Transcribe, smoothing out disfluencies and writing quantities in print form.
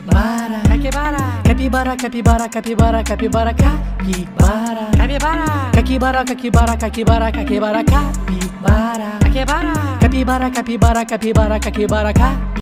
Capibara, capibara, capibara, capibara, capibara, capibara, capibara, capibara, capibara, capibara, capibara, capibara, capibara, capibara, capibara, capibara,